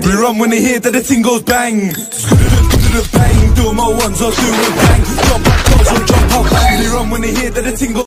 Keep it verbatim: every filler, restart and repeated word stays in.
We run when they hear that the thing goes bang. Bang, do my ones, I'll do a bang. Drop out close, I'll jump out bang. We run when they hear that the thing goes